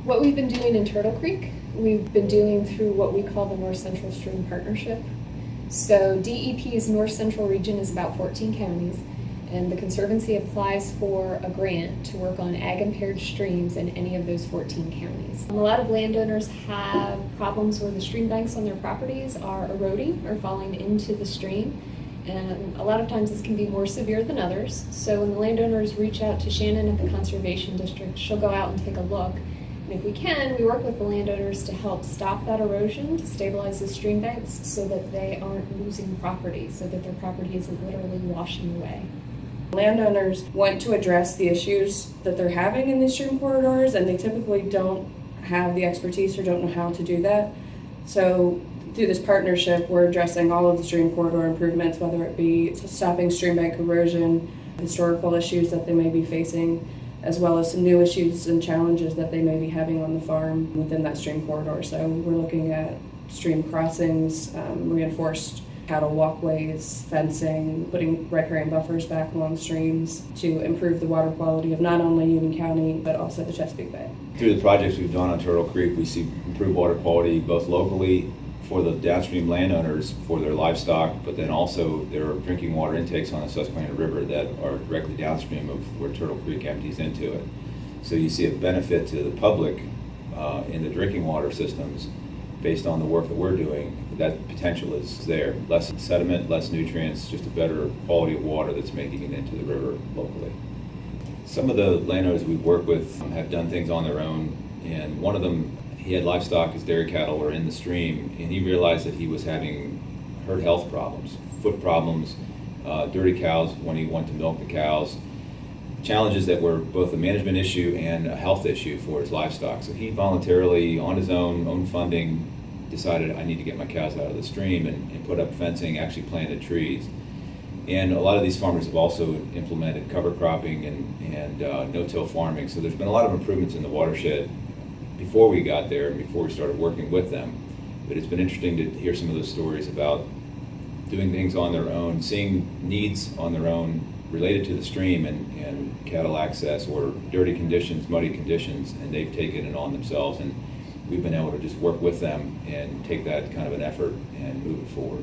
What we've been doing in Turtle Creek, we've been doing through what we call the North Central Stream Partnership. So DEP's North Central region is about 14 counties, and the Conservancy applies for a grant to work on ag-impaired streams in any of those 14 counties. A lot of landowners have problems where the stream banks on their properties are eroding or falling into the stream, and a lot of times this can be more severe than others. So when the landowners reach out to Shannon at the Conservation District, she'll go out and take a look. And if we can, we work with the landowners to help stop that erosion, to stabilize the stream banks so that they aren't losing property, so that their property isn't literally washing away. Landowners want to address the issues that they're having in these stream corridors, and they typically don't have the expertise or don't know how to do that. So through this partnership, we're addressing all of the stream corridor improvements, whether it be stopping stream bank erosion, historical issues that they may be facing, as well as some new issues and challenges that they may be having on the farm within that stream corridor. So we're looking at stream crossings, reinforced cattle walkways, fencing, putting riparian buffers back along streams to improve the water quality of not only Union County, but also the Chesapeake Bay. Through the projects we've done on Turtle Creek, we see improved water quality both locally for the downstream landowners for their livestock, but then also their drinking water intakes on the Susquehanna River that are directly downstream of where Turtle Creek empties into it. So you see a benefit to the public in the drinking water systems based on the work that we're doing. That potential is there. Less sediment, less nutrients, just a better quality of water that's making it into the river locally. Some of the landowners we work with have done things on their own, and one of them, he had livestock, his dairy cattle were in the stream, and he realized that he was having herd health problems, foot problems, dirty cows when he went to milk the cows, challenges that were both a management issue and a health issue for his livestock. So he voluntarily, on his own funding, decided I need to get my cows out of the stream and put up fencing, actually planted trees. And a lot of these farmers have also implemented cover cropping and no-till farming. So there's been a lot of improvements in the watershed before we got there and before we started working with them. But it's been interesting to hear some of those stories about doing things on their own, seeing needs on their own related to the stream and cattle access or dirty conditions, muddy conditions, and they've taken it on themselves. And we've been able to just work with them and take that kind of an effort and move it forward.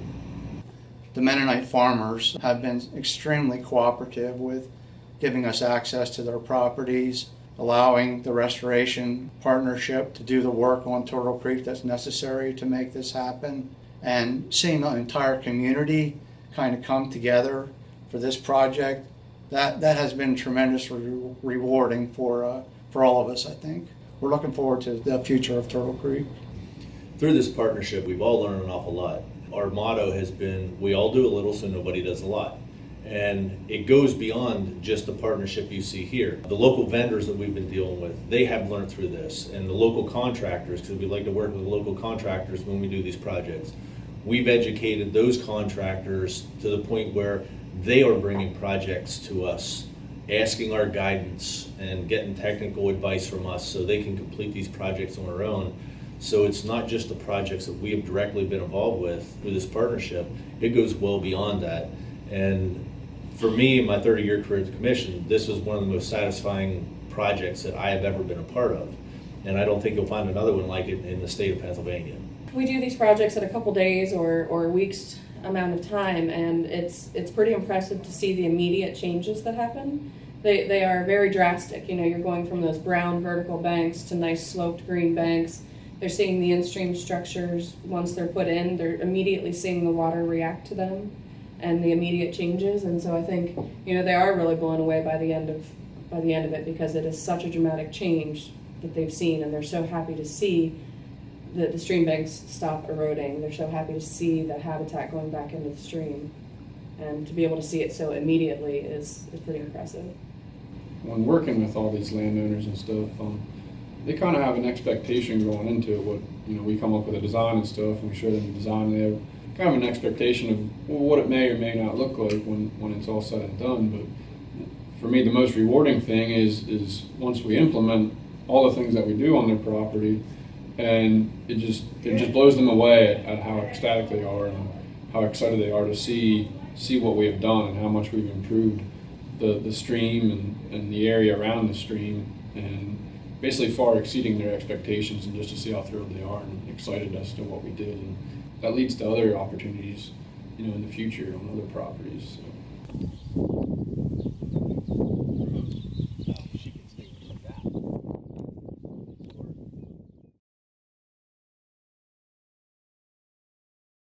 The Mennonite farmers have been extremely cooperative with giving us access to their properties, allowing the restoration partnership to do the work on Turtle Creek that's necessary to make this happen, and seeing the entire community kind of come together for this project, that has been tremendously rewarding for all of us, I think. We're looking forward to the future of Turtle Creek. Through this partnership, we've all learned an awful lot. Our motto has been, we all do a little so nobody does a lot. And it goes beyond just the partnership you see here. The local vendors that we've been dealing with, they have learned through this. And the local contractors, because we like to work with local contractors when we do these projects, we've educated those contractors to the point where they are bringing projects to us, asking our guidance and getting technical advice from us so they can complete these projects on their own. So it's not just the projects that we have directly been involved with through this partnership, it goes well beyond that. And for me, in my 30-year career at the Commission, this was one of the most satisfying projects that I have ever been a part of. And I don't think you'll find another one like it in the state of Pennsylvania. We do these projects in a couple days or weeks amount of time, and it's pretty impressive to see the immediate changes that happen. They are very drastic. You know, you're going from those brown vertical banks to nice sloped green banks. They're seeing the in-stream structures, once they're put in, they're immediately seeing the water react to them and the immediate changes. And so I think, you know, they are really blown away by the end of it, because it is such a dramatic change that they've seen, and they're so happy to see that the stream banks stop eroding. They're so happy to see the habitat going back into the stream, and to be able to see it so immediately is pretty impressive. When working with all these landowners and stuff, they kind of have an expectation going into it. We come up with a design and stuff, and we show them the design, and they have kind of an expectation of what it may or may not look like when it's all said and done. But for me, the most rewarding thing is once we implement all the things that we do on their property, and it just blows them away at how ecstatic they are and how excited they are to see what we have done and how much we've improved the stream and the area around the stream, and basically far exceeding their expectations, and just to see how thrilled they are and excited as to what we did. And that leads to other opportunities, in the future on other properties. So.